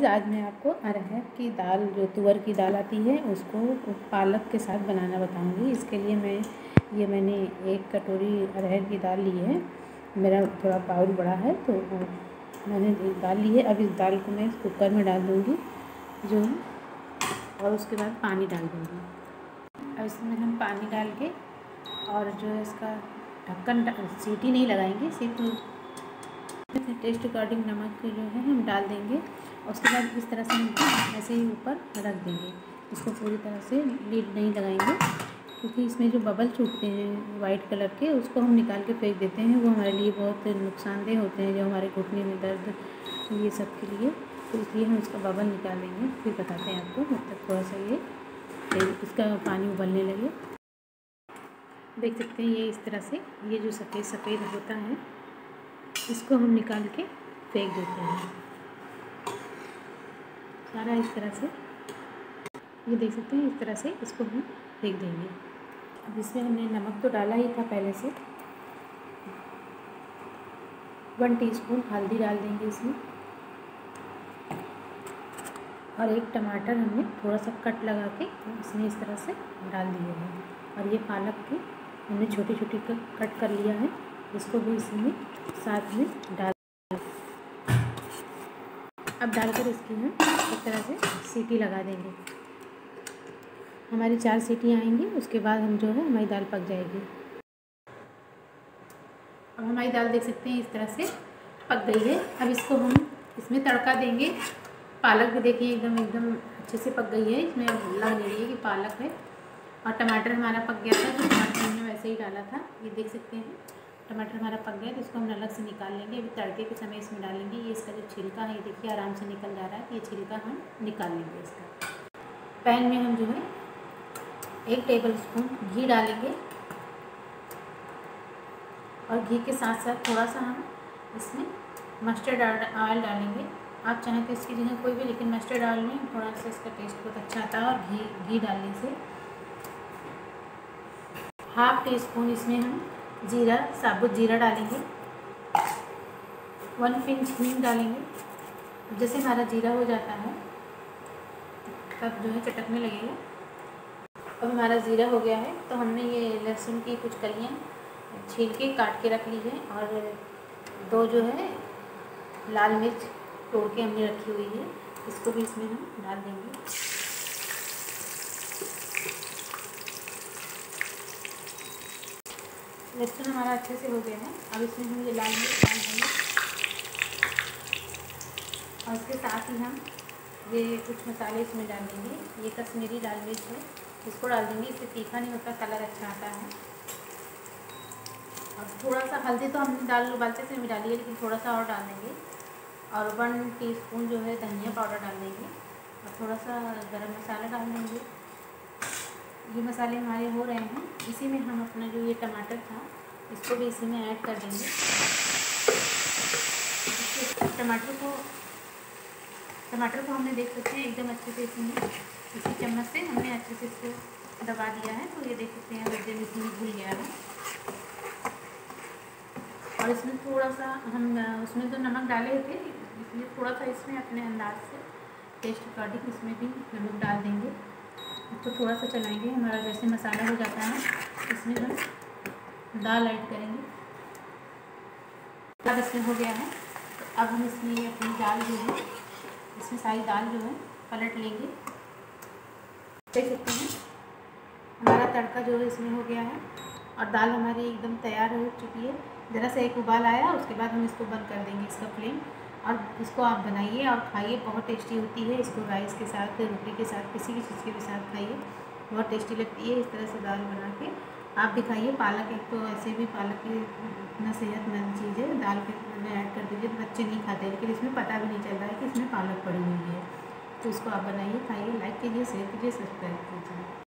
Guys, आज मैं आपको अरहर की दाल, जो तुअर की दाल आती है, उसको पालक के साथ बनाना बताऊंगी। इसके लिए मैंने 1 कटोरी अरहर की दाल ली है। मेरा थोड़ा बाउल बड़ा है तो मैंने दाल ली है। अब इस दाल को मैं कुकर में डाल दूंगी जो है, और उसके बाद पानी डाल दूंगी। अब इसमें हम पानी डाल के और जो है इसका ढक्कन, सीटी नहीं लगाएंगे, सिर्फ टेस्ट अकॉर्डिंग नमक जो है हम डाल देंगे। और उसके बाद इस तरह से हम ऐसे ही ऊपर रख देंगे। इसको पूरी तरह से लीड नहीं लगाएंगे, क्योंकि इसमें जो बबल छूटते हैं वाइट कलर के, उसको हम निकाल के फेंक देते हैं। वो हमारे लिए बहुत नुकसानदेह होते हैं, जो हमारे घुटने में दर्द, ये सब के लिए। तो इसलिए हम इसका बबल निकाल देंगे, फिर बताते हैं आपको। जब तक थोड़ा सा इसका पानी उबलने लगे, देख सकते हैं ये इस तरह से, ये जो सफ़ेद सफ़ेद होता है, इसको हम निकाल के फेंक देते हैं सारा इस तरह से। ये देख सकते हैं इस तरह से इसको हम फेंक देंगे। अब इसमें हमने नमक तो डाला ही था पहले से। 1 टीस्पून हल्दी डाल देंगे इसमें, और 1 टमाटर हमने थोड़ा सा कट लगा के इसमें इस तरह से डाल दिए हैं। और ये पालक के हमने छोटी छोटी कट कर लिया है, इसको भी इसमें साथ में डाल। अब डालकर इसकी हम इस तरह से सीटी लगा देंगे। हमारी 4 सीटी आएंगी, उसके बाद हम जो है हमारी दाल पक जाएगी। अब हमारी दाल देख सकते हैं इस तरह से पक गई है। अब इसको हम इसमें तड़का देंगे। पालक भी देखिए एकदम अच्छे से पक गई है, इसमें लग नहीं रही है कि पालक है। और टमाटर हमारा पक गया था, तो टमाटर हमने वैसे ही डाला था। ये देख सकते हैं टमाटर हमारा पक गया, तो इसको हम अलग से निकाल लेंगे। अभी तड़के के समय इसमें डालेंगे। ये इसका जो छिलका है, ये देखिए आराम से निकल जा रहा है, तो ये छिलका हम निकाल लेंगे इसका। पैन में हम जो है 1 टेबलस्पून घी डालेंगे, और घी के साथ साथ थोड़ा सा हम इसमें मस्टर्ड ऑयल डालेंगे। आप चाहें तो इसकी जगह कोई भी, लेकिन मस्टर्ड ऑयल में थोड़ा सा इसका टेस्ट बहुत अच्छा आता है। और घी डालने से 1/2 टीस्पून इसमें हम जीरा, साबुत जीरा डालेंगे। 1 पिंच हींग डालेंगे। जैसे हमारा जीरा हो जाता है तब जो है चटकने लगेगा। अब हमारा जीरा हो गया है, तो हमने ये लहसुन की कुछ कलियाँ छील के काट के रख ली है, और 2 जो है लाल मिर्च तोड़ के हमने रखी हुई है, इसको भी इसमें हम डाल देंगे। लहसुन हमारा अच्छे से हो गया है। अब इसमें हम ये लाल मिर्च डाल देंगे, और इसके साथ ही हम ये कुछ मसाले इसमें डाल देंगे। ये कश्मीरी लाल मिर्च है, इसको डाल देंगे। इससे तीखा नहीं होता, कलर अच्छा आता है। और थोड़ा सा हल्दी तो हमने दाल उबालते से भी डाली है, लेकिन थोड़ा सा और डाल देंगे। और 1 टीस्पून जो है धनिया पाउडर डाल देंगे, और थोड़ा सा गरम मसाला डाल देंगे। ये मसाले हमारे हो रहे हैं। इसी में हम अपना जो ये टमाटर था, इसको भी इसी में ऐड कर देंगे। टमाटर को हमने देख सकते हैं एकदम अच्छे से इसमें इसी चम्मच से हमने अच्छे से इसको दबा दिया है। तो ये देख सकते हैं एकदम इसमें घुल गया है। और इसमें थोड़ा सा हम उसमें तो नमक डाले थे, इसलिए थोड़ा सा इसमें अपने अंदाज से टेस्ट अकॉर्डिंग इसमें भी नमक डाल देंगे। तो थोड़ा सा चलाएंगे। हमारा जैसे मसाला हो जाता है, इसमें हम दाल ऐड करेंगे। अब इसमें हो गया है, तो अब हम इसमें ये अपनी दाल जो है, इसमें सारी दाल जो है पलट लेंगे। देख सकते हैं हमारा तड़का जो है इसमें हो गया है, और दाल हमारी एकदम तैयार हो चुकी है। ज़रा सा एक उबाल आया, उसके बाद हम इसको बंद कर देंगे इसका फ्लेम। और इसको आप बनाइए और खाइए, बहुत टेस्टी होती है। इसको राइस के साथ, रोटी के साथ, किसी भी चीज़ के भी साथ खाइए, बहुत टेस्टी लगती है। इस तरह से दाल बना के आप भी खाइए। पालक, एक तो ऐसे भी पालक की इतना सेहतमंद चीज़ है, दाल के में ऐड कर दीजिए। बच्चे नहीं खाते, लेकिन इसमें पता भी नहीं चल रहा है कि इसमें पालक पड़ी हुई है। तो इसको आप बनाइए, खाइए, लाइक कीजिए, शेयर कीजिए, सब्सक्राइब कीजिए।